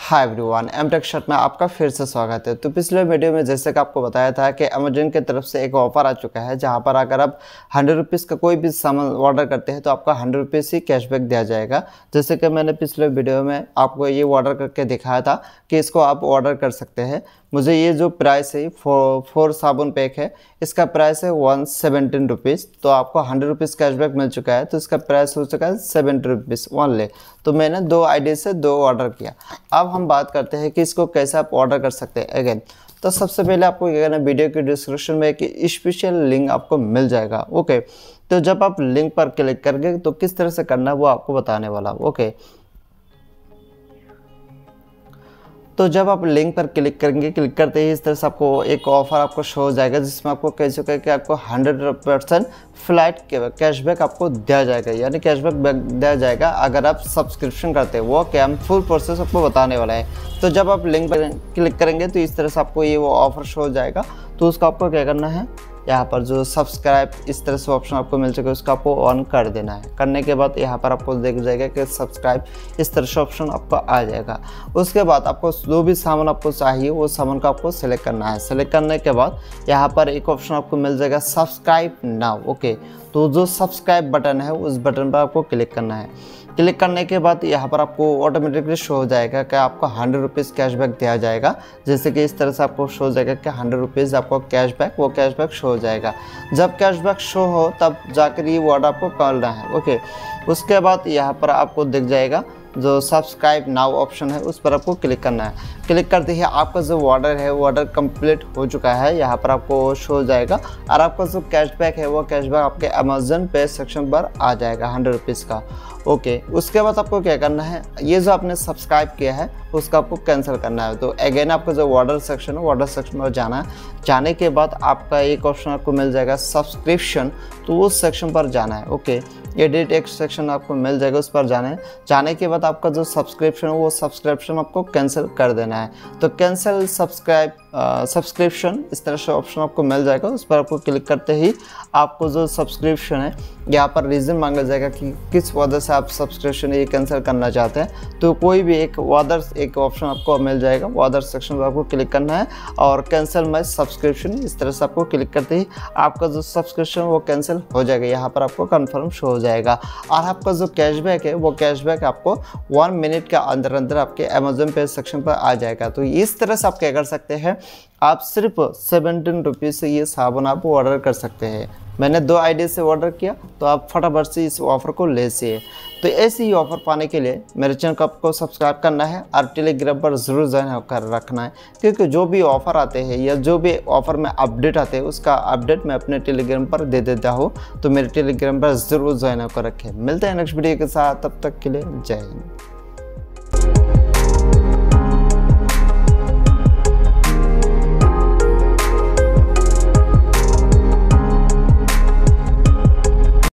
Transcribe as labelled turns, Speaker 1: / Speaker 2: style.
Speaker 1: Hi everyone, MTech short में आपका फिर से स्वागत है। तो पिछले वीडियो में जैसे कि आपको बताया था कि अमेजन की तरफ से एक ऑफर आ चुका है जहां पर अगर आप 100 रुपीज़ का कोई भी सामान ऑर्डर करते हैं तो आपका 100 रुपीज़ ही कैशबैक दिया जाएगा। जैसे कि मैंने पिछले वीडियो में आपको ये ऑर्डर करके दिखाया था कि इसको आप ऑर्डर कर सकते हैं। मुझे ये जो प्राइस है 4 साबुन पैक है, इसका प्राइस है 117 रुपीज़। तो आपको 100 रुपीज़ कैशबैक मिल चुका है, तो इसका प्राइस हो चुका है 70 रुपीज़ ओनली। तो मैंने 2 आईडी से 2 ऑर्डर किया। अब हम बात करते हैं कि इसको कैसे आप ऑर्डर कर सकते हैं अगेन। तो सबसे पहले आपको क्या करना है, वीडियो के डिस्क्रिप्शन में एक स्पेशल लिंक आपको मिल जाएगा। ओके, तो जब आप लिंक पर क्लिक करेंगे तो किस तरह से करना है वो आपको बताने वाला। ओके, तो जब आप लिंक पर क्लिक करेंगे, क्लिक करते ही इस तरह से आपको एक ऑफर आपको शो हो जाएगा जिसमें आपको कह चुका है कि आपको 100% फ्लाइट कैशबैक आपको दिया जाएगा, यानी कैशबैक दिया जाएगा अगर आप सब्सक्रिप्शन करते हैं। वो क्या हम फुल प्रोसेस आपको बताने वाला है। तो जब आप लिंक पर क्लिक करेंगे तो इस तरह से आपको ये वो ऑफर शो हो जाएगा। तो उसका आपको क्या करना है, यहाँ पर जो सब्सक्राइब इस तरह से ऑप्शन आपको मिल चुका है उसका आपको ऑन कर देना है। करने के बाद यहाँ पर आपको देख जाएगा कि सब्सक्राइब इस तरह से ऑप्शन आपको आ जाएगा। उसके बाद आपको जो भी सामान आपको चाहिए वो सामान को आपको सेलेक्ट करना है। सेलेक्ट करने के बाद यहाँ पर एक ऑप्शन आपको मिल जाएगा सब्सक्राइब नाउ। ओके, तो जो सब्सक्राइब बटन है उस बटन पर आपको क्लिक करना है। क्लिक करने के बाद यहाँ पर आपको ऑटोमेटिकली शो हो जाएगा कि आपको 100 रुपीज़ कैशबैक दिया जाएगा। जैसे कि इस तरह से आपको शो हो जाएगा कि 100 रुपीज़ आपको कैशबैक, वो कैशबैक शो हो जाएगा। जब कैशबैक शो हो तब जाकर ये वर्ड आपको करना है। ओके, उसके बाद यहाँ पर आपको दिख जाएगा जो सब्सक्राइब नाउ ऑप्शन है, उस पर आपको क्लिक करना है। क्लिक करते ही आपका जो ऑर्डर है वो ऑर्डर कंप्लीट हो चुका है, यहाँ पर आपको शो हो जाएगा। और आपका जो कैशबैक है वो कैशबैक आपके अमेजन पे सेक्शन पर आ जाएगा 100 रुपीज़ का। ओके, उसके बाद आपको क्या करना है, ये जो आपने सब्सक्राइब किया है उसका आपको कैंसिल करना है। तो अगेन आपका जो ऑर्डर सेक्शन है ऑर्डर सेक्शन में जाना है। जाने के बाद आपका एक ऑप्शन आपको मिल जाएगा सब्सक्रिप्शन, तो उस सेक्शन पर जाना है। ओके, एडिट एक सेक्शन आपको मिल जाएगा, उस पर जाना है। जाने के बाद आपका जो सब्सक्रिप्शन है वो सब्सक्रिप्शन आपको कैंसिल कर देना है। तो कैंसिल सब्सक्रिप्शन इस तरह से ऑप्शन आपको मिल जाएगा, उस पर आपको क्लिक करते ही आपको जो सब्सक्रिप्शन है यहाँ पर रीज़न मांगा जाएगा कि किस वजह से आप सब्सक्रिप्शन ये कैंसिल करना चाहते हैं। तो कोई भी एक एक ऑप्शन आपको मिल जाएगा, अदर सेक्शन पर आपको क्लिक करना है और कैंसिल माय सब्सक्रिप्शन इस तरह से आपको क्लिक करते ही आपका जो सब्सक्रिप्शन वो कैंसिल हो जाएगा। यहाँ पर आपको कन्फर्म शो हो जाएगा और आपका जो कैशबैक है वो कैशबैक आपको 1 मिनट के अंदर अंदर आपके अमेजन पे सेक्शन पर आ जाएगा। तो इस तरह से आप क्या कर सकते हैं, आप सिर्फ 17 रुपीज़ से ये साबुन आप ऑर्डर कर सकते हैं। मैंने 2 आईडी से ऑर्डर किया, तो आप फटाफट से इस ऑफ़र को ले से। तो ऐसी ही ऑफ़र पाने के लिए मेरे चैनल को आपको सब्सक्राइब करना है और टेलीग्राम पर ज़रूर ज्वाइन कर रखना है, क्योंकि जो भी ऑफ़र आते हैं या जो भी ऑफ़र में अपडेट आते हैं उसका अपडेट मैं अपने टेलीग्राम पर दे देता हूँ। तो मेरे टेलीग्राम पर ज़रूर ज्वाइन कर रखें। मिलते हैं नेक्स्ट वीडियो के साथ, तब तक के लिए जय हिंद।